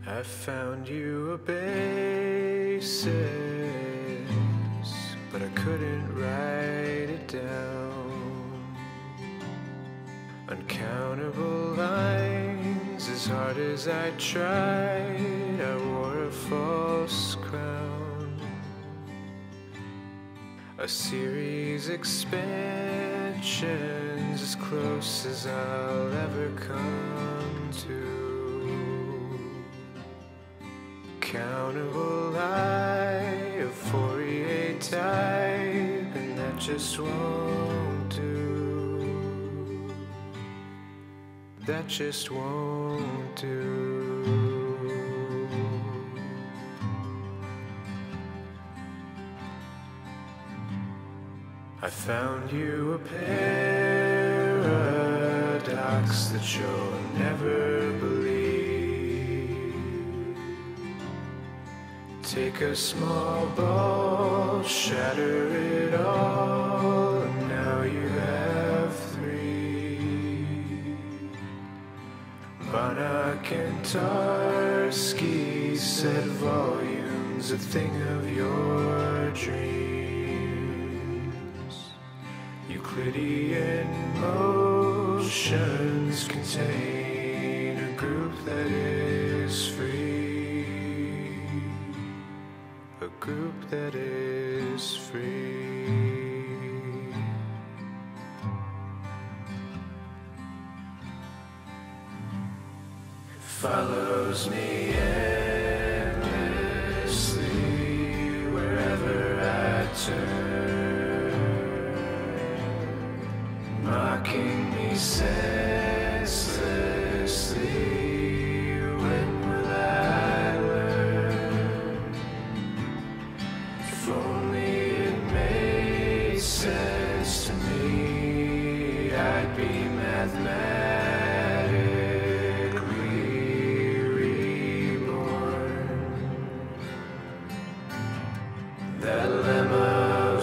I found you a basis, but I couldn't write it down. Uncountable lines, as hard as I tried, I wore a false crown. A series expansions, as close as I'll ever come to. Countable eye of Fourier type, and that just won't do. That just won't do. I found you a paradox that you'll never believe. Take a small ball, shatter it all, and now you have three. Banach and Tarski said volume's a thing of your dreams. Euclidean motions contain a group that is free. A group that is free. Follows me endlessly wherever I turn, mocking me senselessly. When will I learn? If only it made sense to me, I'd be mathematically reborn. That Lemma of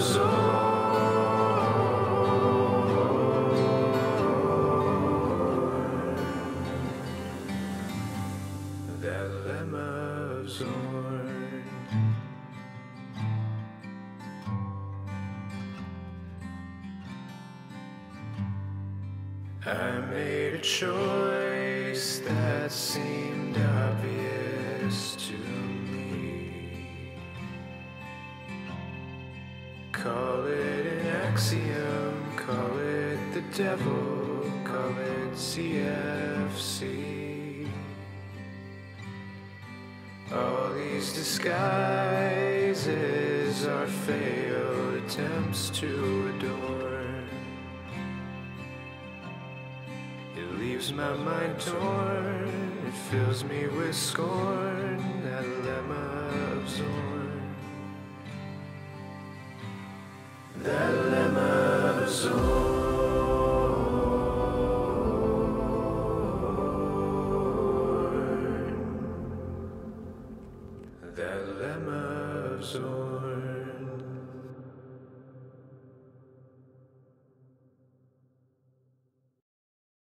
Zorn. That Lemma of Zorn. I made a choice that seemed obvious to me. Call it an axiom, call it the devil, call it CFC. All these disguises are failed attempts to adorn. It leaves my mind torn, it fills me with scorn, that Lemma of Zorn. That Lemma of Zorn.